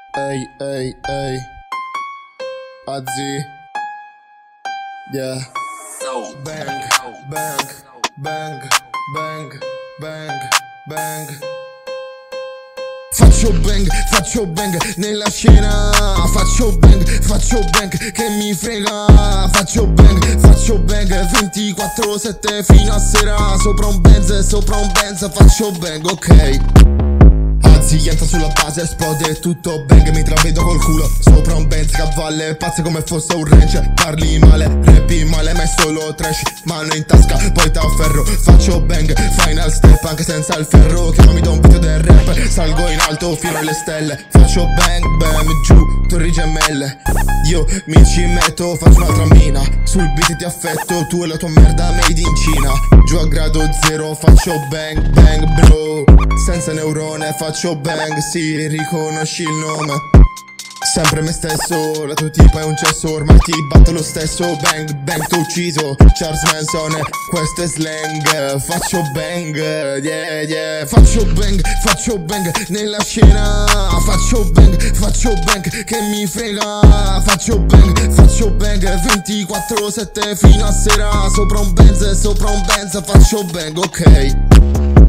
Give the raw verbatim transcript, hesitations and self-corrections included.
Ehi, ehi, ehi. Azzi. Yeah. Bang, bang, bang, bang, bang, bang. Faccio bang, faccio bang nella scena. Faccio bang, faccio bang che mi frega. Faccio bang, faccio bang ventiquattro sette fino a sera. Sopra un Benz, sopra un Benz. Faccio bang, ok. Anzi, entra sulla base, esplode tutto bang. Mi travedo col culo sopra un Benz, cavalle pazze come fosse un ranch. Parli male, rappi male, ma è solo trash. Mano in tasca, poi t'afferro. Faccio bang, final step anche senza il ferro. Chiamami da un video del rap, salgo in alto fino alle stelle. Faccio bang, bam, giù, torri gemelle. Io mi ci metto, faccio un'altra mina. Sul beat ti affetto, tu e la tua merda made in Cina. Giù a grado zero, faccio bang, bang bro. Senza neurone, faccio bang, sì, riconosci il nome. Sempre me stesso, la tua tipa è un cesso. Ormai ti batto lo stesso, bang, bang, t'ho ucciso. Charles Manson, questo è slang. Faccio bang, yeah, yeah. Faccio bang, faccio bang nella scena. Faccio bang, faccio bang che mi frega. Faccio bang, faccio bang ventiquattro sette fino a sera. Sopra un Benz, sopra un Benz. Faccio bang, ok.